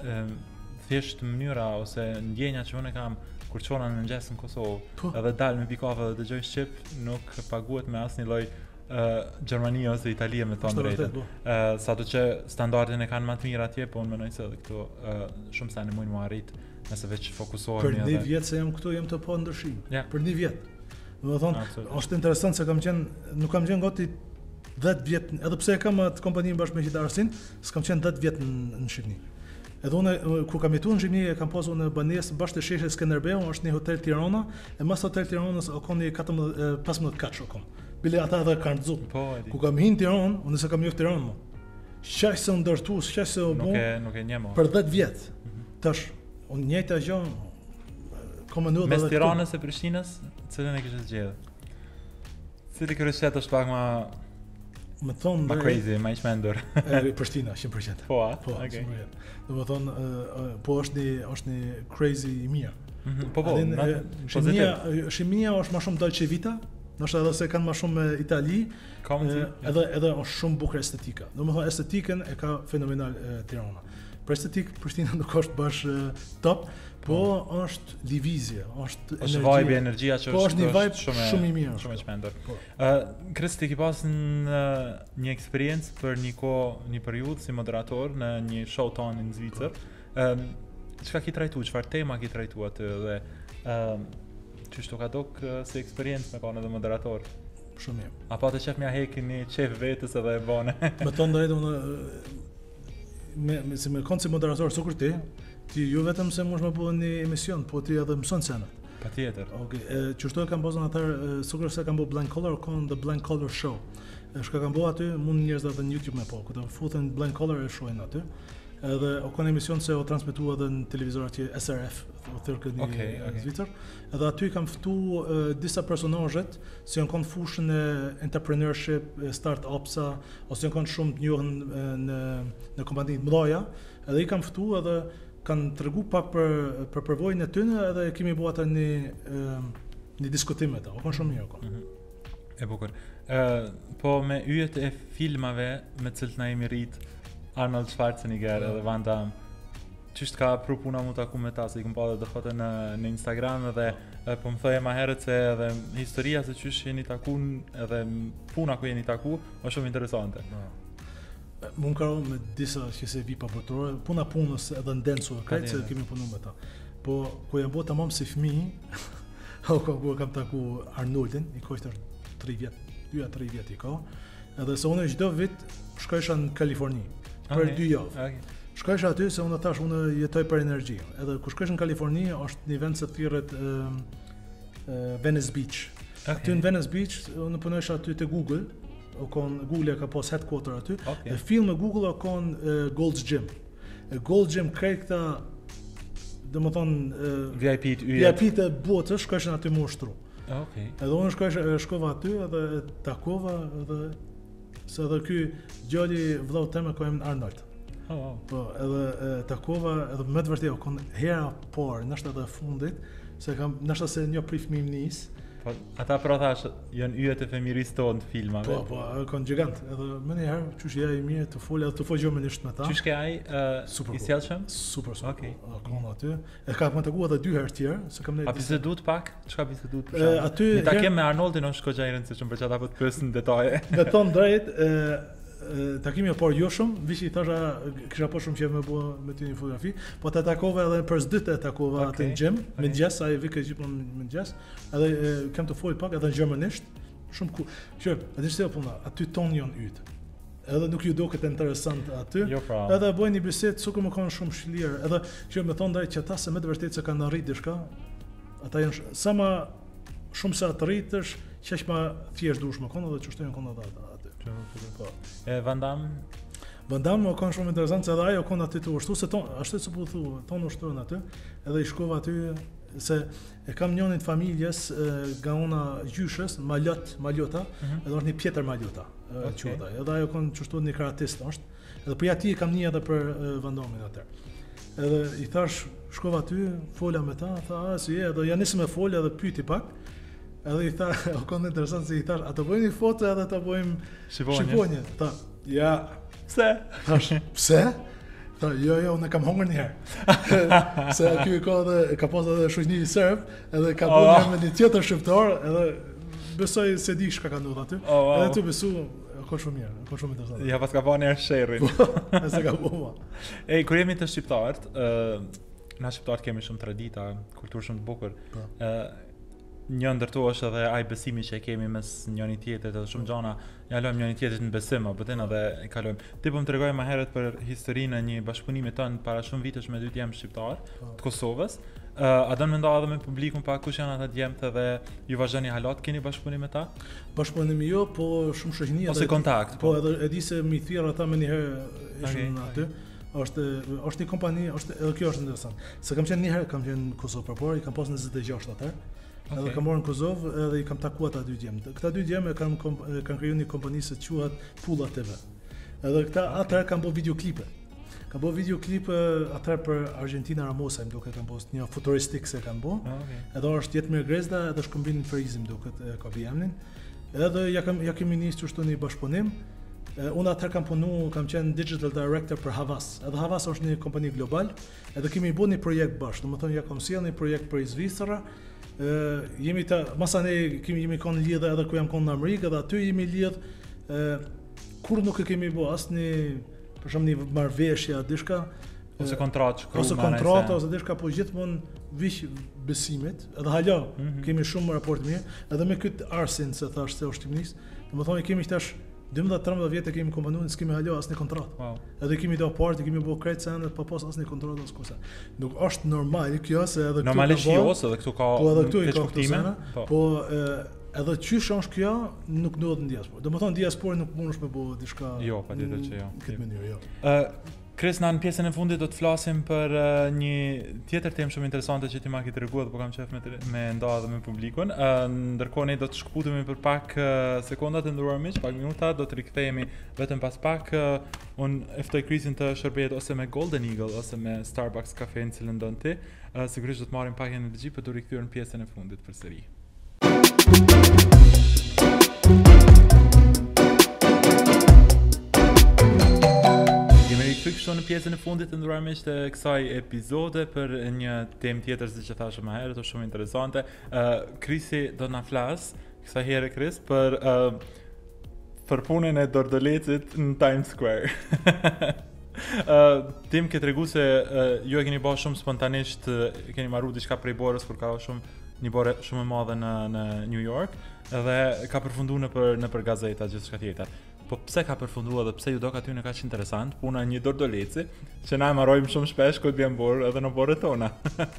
S1: thjesht mënyra ose ndjenja që unë kam kur çona në mëngjes në Kosovë, edhe dal me pikave dhe dëgjoj shqip, nuk paguhet me asnjë lloj Gjermani ose Italia me thonë drejtën. Sado që standardin e kanë më të mirë atje, po unë mendoj se edhe këtu shumë sa ne mund të arrit Nëse veç fokusohemi
S2: për një vjet se jam këtu, jam të pa ndryshim.
S1: Yeah.
S2: Për një vjet. Do të thonë, është interesant se kam qenë, nuk kam qenë gati dhjetë vjet, edhe pse e kam atë kompaninë bashkë me Hidarsin, s'kam qenë dhjetë vjet në, në Shqipëri. Edhe unë kur kam jetuar në Shqipëri, e kam pasur në banesë bashkë të sheshit Skënderbeu, është një hotel Tirana, e mas hotel Tiranës o koni katërmbëdhjetë pesëmbëdhjetë kaç o kon. Bile ata edhe kanë rrezu.
S1: Po,
S2: ku kam hinë Tiranë, unë se kam njeh Tiranën. Shaq se u ndërtu, shaq se u bë.
S1: Nuk e nuk e njeh më.
S2: Për dhjetë vjet. Mm-hmm. Tash unë njëjta gjë komanduar
S1: mes Tiranës e Prishtinës, cilën e kishe zgjedhë? Cili kryeset është pak më
S2: më thon
S1: më crazy, më i çmendur?
S2: E Prishtina cent përqind.
S1: Po, a?
S2: Po,
S1: okay.
S2: Do të thon po është një është një crazy i mirë.
S1: Mm-hmm. Po po,
S2: Shqipëria, Shqipëria është më shumë dolce vita, ndoshta edhe se kanë më shumë Itali,
S1: e,
S2: edhe edhe është shumë bukur estetika. Domethënë estetikën e ka fenomenal e, Tirana. Për estetik Prishtina nuk është bash top, po është lëvizje, është
S1: energjia. Është vibe, energjia që
S2: po, është një vibe
S1: shumë
S2: shumë i mirë,
S1: shumë e çmendur.
S2: Po.
S1: Ë, uh, Kristi ki pas në një eksperiencë për një kohë, një periudhë si moderator në një show tonë në Zvicër. Ëm, um, çka ki trajtu, çfarë tema ki trajtu aty dhe ëm um, çështë ka dok uh, si eksperiencë me kanë edhe moderator?
S2: Shumë mirë.
S1: Apo të qef mja hekin një qef vetës edhe e bone?
S2: Me tonë drejtë unë me, me, si me konë si moderator sukur ti, ti ju vetëm se mosh me bëhe një emision, po ti edhe mëson scenat.
S1: Pa tjetër.
S2: Okay. Qështu e kam bëzën atër, sukur se kam bëhe Blank Color, konë The Blank Color Show. Shka kam bëhe aty, mund njerëz dhe në YouTube me po, këtë futën Blank Color e shojnë aty. Edhe o konë emision se o transmitua edhe në televizor atje S R F, o thërë një
S1: okay, okay.
S2: Zvicër. Edhe aty kam fëtu uh, disa personazhet, si janë konë fushën e entrepreneurship, start-upsa, ose janë konë shumë të njohën në, në kompanitë mëdhaja, edhe i kam fëtu edhe kanë tregu pak për, për përvojën e tyne, edhe kemi bua ata një, uh, një diskutim me ta, o konë shumë mirë.
S1: Mm -hmm. E bukur. Uh, po me yjet e filmave me cilët na jemi rrit, Arnold Schwarzenegger edhe Van Damme. Çështë ka pru puna mu taku me ta, se i kom pa dhe foto në, në Instagram edhe e, po më thoje ma herët se edhe historia se çështë jeni taku edhe puna ku jeni taku është shumë interesante.
S2: Më më karo me disa që se vipa botërore, puna punës edhe ndensu, krejtë se kemi punu me ta. Po, ku jam bota mam si fmi, ku kam taku Arnoldin, i ko ishte tre vjet, dy a tre vjet i ka, edhe se unë çdo vit shkojsha në Kaliforni. Për okay. dy javë. Okay. Shkojsha aty se unë thash unë jetoj për energji. Edhe kur shkosh në Kaliforni është një vend se thirret uh, uh, Venice Beach. Okay. Aty në Venice Beach unë punojsha aty te Google, o kon Google ka pas headquarter aty. Okay. E filmi me Google o kon uh, Gold's Gym. E Gold's Gym krejt këta domethënë uh,
S1: V I P të
S2: V I P të botës shkojshin aty më ushtru.
S1: Okay.
S2: Edhe unë shkojsha shkova aty edhe takova edhe se edhe ky djali vllau tem e ka emrin Arnold.
S1: Oh, oh.
S2: Po, edhe e, takova edhe me të vërtetë kon hera por, ndoshta edhe fundit, se kam ndoshta se një prej fëmijë nis.
S1: Po, ata pra thash janë yjet e fëmirisë tonë të filmave.
S2: Po, po, kon gigant. Edhe më një herë çush ja i mirë të fol edhe të fol gjermanisht me ta.
S1: Çush ke ai uh, i sjellshëm?
S2: Super, super.
S1: Okej.
S2: Okay. Kon aty. E ka më takuar edhe dy herë tjerë, se kam ne.
S1: A biseduat pak? Çka biseduat për shkak?
S2: Aty
S1: ne takim me Arnoldin është goxha i rëndësishëm për çata apo të pyesin detaje.
S2: Me ton drejt, takimi por jo shumë, vish i thasha kisha po shumë qejf me bë me ty një fotografi, po ta takova edhe për s'dytë e takova okay. atë në gym, okay. me gjes, ai vi që gjithmonë me gjes, edhe e, kam të fol pak edhe në gjermanisht, shumë ku. Që, atë është puna, aty ton janë yt. Edhe nuk ju duket interesant aty.
S1: Jo, pra.
S2: Edhe bëjnë një bisedë sukur më kanë shumë shlir, edhe që më thon drejt që ata se me të vërtetë se kanë arrit diçka, ata janë sa më shumë sa të rritësh, qaq më thjesht dush më kanë edhe çështojnë kanë ata.
S1: Po. E Van Damme?
S2: Van Damme ka shumë interesant se edhe ajo kon aty të ushtu se ton, ashtu se po thu, ton ushtrojnë aty, edhe i shkova aty se e kam njënin të familjes nga ona gjyshës, Maljot, Maljota, uh -huh. edhe është një Pjetër Maljota, okay. quhet. Edhe ajo kon çështu një karatist është. Edhe për ati kam një edhe për Van Dammen atë. Edhe i thash, shkova aty, fola me ta, tha, a si je, edhe ja nisëm me fol edhe pyeti pak. Edhe i tha, o konë interesant se i thash, a të bëjmë një foto edhe të bëjmë shqiponje. Tha, ja.
S1: Pse?
S2: Thash, pse? Tha, jo, jo, unë kam hongër një herë. Se ky ka edhe, ka pas edhe shoqni serb, edhe ka bënë oh, wow. me një tjetër shqiptar, edhe besoj se di çka ka ndodhur aty.
S1: Oh, wow.
S2: Edhe ty besu, ka shumë mirë, ka shumë interesant.
S1: Ja pas ka bënë herë sherrin.
S2: Sa ka bëma.
S1: Ej, kur jemi të shqiptarët, ë uh, na shqiptarët kemi shumë tradita, kulturë shumë të bukur. ë Një ndër to është edhe ai besimi që e kemi mes njëri tjetrit, edhe shumë gjana ja lëm njëri tjetrit në besim, apo tin edhe e kalojmë. Ti po më tregoj më herët për historinë e një bashkëpunimi tonë para shumë vitesh me dy djem shqiptar të Kosovës. Uh, a do më ndoa edhe me publikun pa kush janë ata djemtë edhe ju vazhdoni halat keni bashkëpunim me ta?
S2: Bashkëpunimi jo, po shumë shoqënia
S1: ose kontakt.
S2: Po edhe e di se mi thirr ata më një herë ishin aty. Është është një kompani, është edhe kjo është interesant. Se kam qenë një herë, kam qenë në Kosovë përpara, i kam pas njëzet e gjashtë atë. Okay. Edhe kam marrë në Kosovë edhe i kam takuar ata dy djemë. Këta dy djemë kanë kanë krijuar një kompani që quhet Pulla T V. Edhe këta atëherë kanë bërë videoklipe. Ka bo videoklip atëherë për Argentina Ramosa, më duket kanë postë një futuristik se kanë bo. Okay. Edhe është jetë mirë Grezda edhe shkëmbin Ferizim duket ka bijemnin. Edhe ja kam ja kemi nisur çështën një bashkëpunim. Unë atëherë kam punu, kam qenë digital director për Havas. Edhe Havas është një kompani global, edhe kemi bërë një projekt bashkë. Domethënë ja kam sjellë një projekt për Zvicra. Ë jemi të masane kemi jemi kanë lidhë edhe ku jam kanë në Amerikë, edhe aty jemi lidh. Ë kur nuk e kemi bë asnjë për shembull një marrëveshje diçka
S1: ose kontratë,
S2: ose kontratë ose diçka, po gjithmonë vish besimit, edhe hala mm -hmm. kemi shumë raport mirë, edhe me këtë Arsin se thash se është timnis, domethënë kemi tash dymbëdhjetë tridhjetë vjet e kemi kompanuar, s'kemi hala asnjë kontratë. Wow. Edhe kemi do parti, kemi bërë krejt sendet pa pas asnjë kontratë as kurse. Nuk është normal kjo se edhe këtu
S1: normalisht jo, edhe këtu ka
S2: po edhe këtu i ka kuptime, po edhe qysh është kjo nuk duhet në diasporë. Domethënë diaspora nuk mundesh me bëu diçka.
S1: Jo, patjetër që jo.
S2: Këtë mënyrë jo.
S1: Ë Kris, në pjesën e fundit do të flasim për uh, një tjetër temë shumë interesante që ti ma ke treguar, po kam qejf me me nda dhe me publikun. Uh, ndërkohë ne do të shkputemi për pak uh, sekonda të nderuar miq, pak minuta, do të rikthehemi vetëm pas pak. Uh, un e ftoj Krisin të shërbehet ose me Golden Eagle ose me Starbucks kafe në cilën don ti. Uh, sigurisht do të marrim pak energji për të rikthyer në pjesën e fundit përsëri. Kështu në pjesën e fundit të nderuar miq të kësaj epizode për një temë tjetër siç e thashë më herët, është shumë interesante. Uh, Krisi do na flas kësaj herë Kris për uh, për punën e Dordolecit në Times Square. uh, Tim ke tregu se uh, ju e keni bërë shumë spontanisht, uh, keni marrë diçka prej borës kur ka shumë një borë shumë e madhe në në New York dhe ka përfunduar në për në për gazeta gjithçka tjetër. Po pse ka përfunduar dhe pse ju do ka aty në kaq interesant puna një Dordoleci që na e marrojmë shumë shpesh kur bjem borë edhe në borët tona.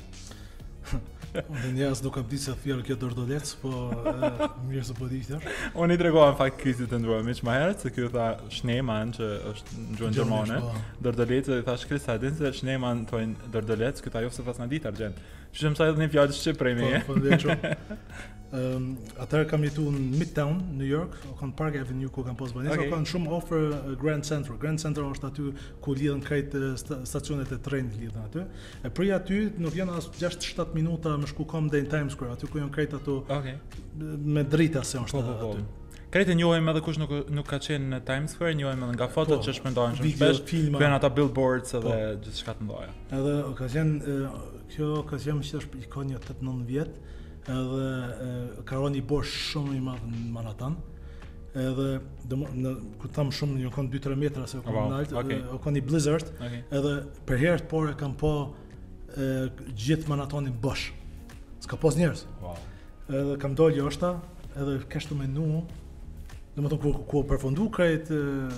S2: Unë njerëz nuk kam ditë se fjalë kjo Dordolec, po mirë se po di tash.
S1: Unë i tregova në fakt Krisit të ndruar miq më herët se ky tha Schneemann që është në gjuhën gjermane. Dordoleci i thash Kris a din se Schneemann thonë Dordolec, ky ajo se pas na ditë argjent. Që më sa edhe një fjalë shqip prej meje.
S2: Po, po Um, atëherë kam jetuar në Midtown, New York, kanë Park Avenue ku kanë pas banesë, okay. Kanë shumë ofër uh, Grand Central. Grand Central është aty ku lidhen krejt sta, stacionet e trenit lidhen aty. E pri aty nuk janë as gjashtë shtatë minuta me shku kom deri në Times Square, aty ku janë krejt ato okay. Me drita se është po, po, po. Aty.
S1: Krejt e njohim edhe kush nuk nuk ka qenë në Times Square, njohim edhe nga fotot po, që shpendohen shumë shpesh, ku janë ata billboards edhe po. Gjithçka të mëdha.
S2: Edhe ka qenë uh, kjo ka qenë që është ikon një tetëdhjetë nëntëdhjetë vjet. Edhe ka rënë një bosh shumë i madh në Manhattan. Edhe në ku tham shumë një kon dy tre metra se ku nalt, o kon një blizzard. Okay. Edhe për herë të parë kam pa e, gjithë Manhattanin bosh. S'ka pas njerëz. Wow. Edhe kam dalë jashta, edhe kështu menu. Domethënë ku ku përfundu krejt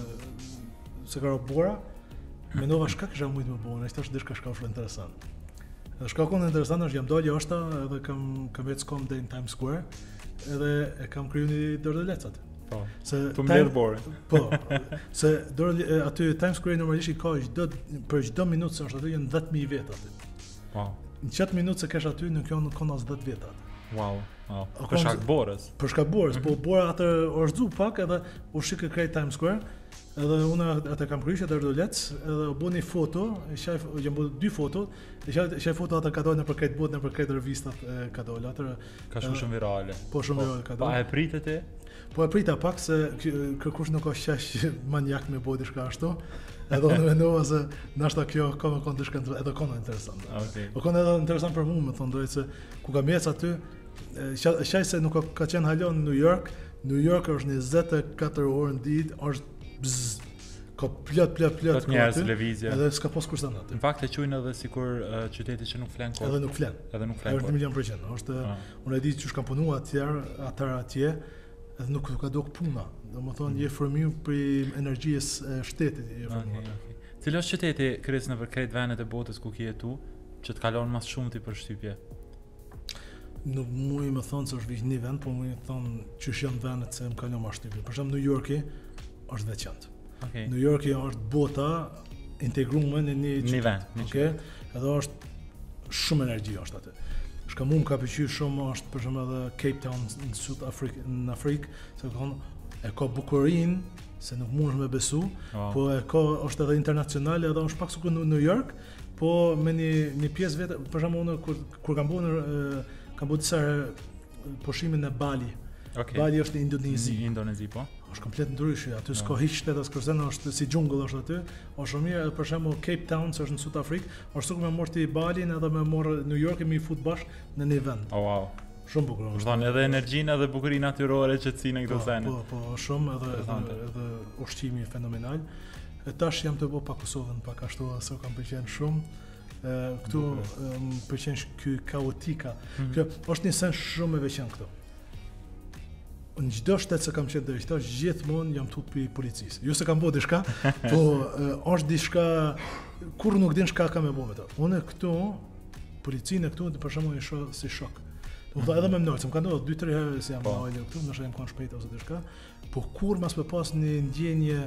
S2: se ka bura. Mendova shka kisha mujt më bëu, është diçka shka shumë interesant. Shkakun interesant është jam dalë jashta edhe kam kam vetë skom deri në Times Square edhe e kam kriju një Dordolec aty.
S1: Po. Se tu mbledh borë.
S2: Po. Se dorë aty Times Square normalisht ka çdo për çdo minutë se është aty janë dhjetë mijë vjet aty.
S1: Wow.
S2: Në çet minutë se kesh aty nuk kanë kanë as dhjetë vjet aty.
S1: Wow. Wow. Për shkak borës.
S2: Për shkak borës, po bora atë është dhu pak edhe u shikë krejt Times Square. Edhe unë atë kam kryeshë Dordolec, edhe u bëni foto, e shaj jam bë dy foto, e shaj shaj foto atë ka dalë në përkret botë në përkret revistat e ka dalë atë.
S1: Ka shumë shumë virale.
S2: Po shumë virale ka dalë.
S1: Pa e pritet ti?
S2: Po e prita pak se kërkush nuk ka shash maniak me bëu diçka ashtu. Edhe unë mendova se ndoshta kjo ka më kon diçka edhe kon interesant.
S1: Okej.
S2: Po kon edhe interesant për mua, më thon drejt se ku kam ecë aty, shaj se nuk ka, ka qenë halon në New York. New York është njëzet e katër orë në ditë, është bzz, ka plot plot plot
S1: njerëz lëvizje.
S2: Edhe s'ka pas kurse aty.
S1: Në fakt e quajnë edhe sikur uh, qyteti që nuk flen kot.
S2: Edhe nuk flen.
S1: Edhe nuk flen.
S2: Është një milion përqind. Është unë e di që kanë punuar atje, atar atje, edhe nuk ka dok puna. Domethënë mm. je fërmyer për energjisë e shtetit je fërmyer.
S1: Okay, okay. Cili është qyteti Kris në krejt vendet e botës ku ke jetu që të kalon më shumë ti për shtypje?
S2: Nuk muj më thonë se është një vend, po muj thonë që janë vendet se më kalon më shtypje. Për shembull New Yorki është veçantë.
S1: Okay.
S2: New Yorki është bota integruar në një
S1: një vend,
S2: okay? Edhe është shumë energji është aty. Shka mu më ka pëlqyer shumë është për shembull edhe Cape Town në South Africa, në Afrikë, se kanë e ka bukurinë se nuk mundesh me besu, oh. po e ka është edhe internacionale, edhe është pak sikur në New York, po me një një pjesë vetë, për shembull unë kur kur kam bërë kam bërë disa pushimin në Bali.
S1: Okay.
S2: Bali është në Indonezi.
S1: Në Indonezi po.
S2: Është komplet ndryshe, aty s'ka hiç shtet as kursen, është si xhungull është aty. Është shumë mirë, për shembull Cape Town, që është në South Afrikë, është sikur më morti Balin edhe më morë New York e më fut bash në një vend.
S1: Oh wow.
S2: Shumë bukur.
S1: Do të thonë edhe energjinë edhe bukurinë natyrore që cinë këto sene.
S2: Po, po, po, shumë edhe edhe, edhe ushqimi fenomenal. E tash jam të bëj pa Kosovën, pak ashtu se kam pëlqen shumë. Ë këtu më pëlqen ky kaotika. Mm-hmm. Kjo është një sen shumë e veçantë këtu. Në çdo shtet që kam qenë deri këtu, gjithmonë jam tupi policisë. Jo se kam bëu diçka, po është diçka kur nuk din çka kam e bëu me to. Unë këtu policinë këtu për shembull e shoh si shok. Do të edhe më mnoj, se më ka ndodhur dy tre herë se jam dalë këtu, ndoshta jam kanë shpejt ose diçka, po kur mas më pas një ndjenje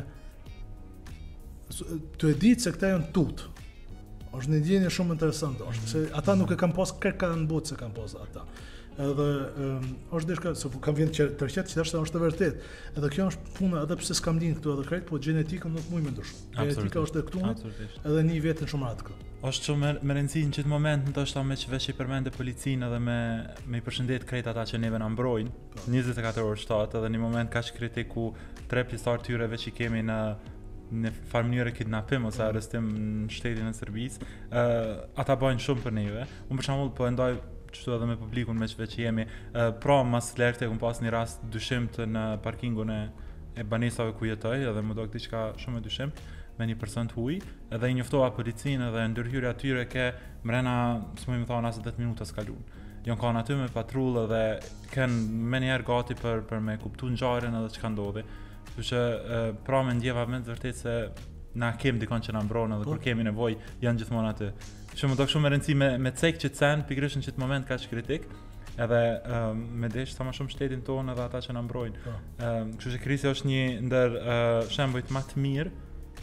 S2: të e ditë se këta janë tut. Është një ndjenje shumë interesante, është se ata nuk e kanë pas kërka në botë se kanë pas ata. Edhe um, është diçka se kam vjen të tërqet që është është e vërtet. Edhe kjo është puna edhe pse s'kam lind këtu edhe krejt, po gjenetika nuk mund më ndosh. Gjenetika është e këtu. Edhe një vetën shumë atë këtu.
S1: Është shumë me rëndësi në çdo moment, ndoshta me çvesh i përmendë policinë edhe me me i përshëndet krejt ata që neve na mbrojnë. njëzet e katër orë shtatë edhe në moment kaq kritik ku tre pjesëtar tyre veç i kemi në në farë mënyrë kidnapim ose arrestim në shtetin e Serbisë. Uh, ata bajnë shumë për neve. Unë për shembull po e ndaj çdo edhe me publikun me çve që jemi, uh, pra mas lerte kum pas një rast dyshim të në parkingun e e banesave ku jetoj, edhe më dok diçka shumë e dyshim me një person të huaj, edhe i njoftova policinë edhe ndërhyrja atyre ke mrena, s'më më thonë as dhjetë minuta s'kalun. Jon kanë aty me patrullë dhe kanë më njëherë gati për për me kuptu ngjarjen edhe çka ndodhi. Kështu që pra më ndjeva me të vërtetë se na kem dikon që na mbron edhe kur kemi nevojë janë gjithmonë aty. Shumë do shumë rëndësi me me cek që cen pikërisht në çet moment kaq kritik. Edhe um, me desh sa më shumë shtetin tonë edhe ata që na mbrojnë. Ëm, kështu që Krisi është një ndër uh, shembujt më të mirë.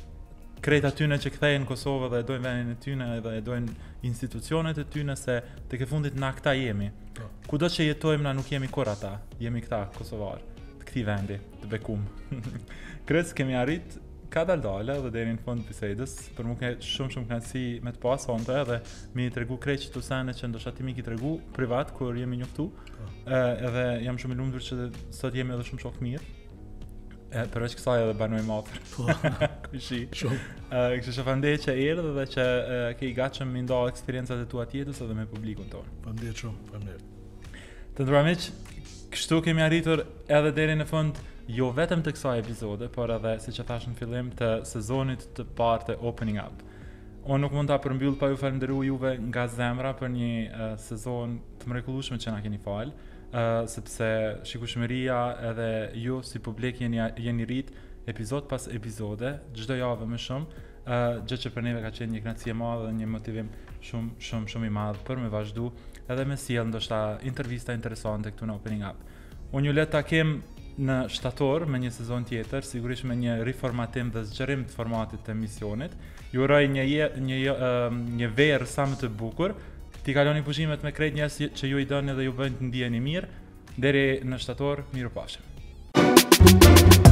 S1: Krejt atyne që kthehen në Kosovë dhe e dojnë vendin e tyne dhe e dojnë institucionet e tyne se tek e fundit na këta jemi. Kudo që jetojmë na nuk jemi kur ata, jemi këta kosovar të këtij vendi, të bekum. Kres kemi arrit ka dal dale dhe deri në fund bisedës, për mua ka shumë shumë kënaqësi me të pas sonte edhe mi tregu krejt çto sene që ndoshta ti më ki tregu privat kur jemi njoftu. Ë edhe jam shumë i lumtur që sot jemi edhe shumë shok mirë. E, për është kësaj edhe banoj më afër. Po. Kushi. Shumë. Ë, kështu që faleminderit që erdhe dhe që e, ke i gatshëm mi nda eksperiencat e tua të jetës edhe me publikun tonë.
S2: Faleminderit shumë, faleminderit.
S1: Të nderuar miq, kështu kemi arritur edhe deri në fund jo vetëm të kësaj episode, por edhe siç e thash në fillim të sezonit të parë të Opening Up. Unë nuk mund ta përmbyll pa ju falënderuar juve nga zemra për një uh, sezon të mrekullueshëm që na keni fal. Uh, sepse shikueshmëria edhe ju si publik jeni jeni rrit epizod pas epizode, çdo javë më shumë, uh, gjë që për neve ka qenë një kënaqësi e madhe dhe një motivim shumë shumë shumë i madh për me vazhdu edhe me sjell ndoshta intervista interesante këtu në Opening Up. Unë ju le ta kem në shtator me një sezon tjetër, sigurisht me një riformatim dhe zgjerim të formatit të emisionit. Ju uroj një je, një uh, një verë sa më të bukur. Ti kaloni pushimet me krejt njerëz që ju i dëni dhe ju bëjnë të ndiheni mirë. Deri në shtator, mirupafshim.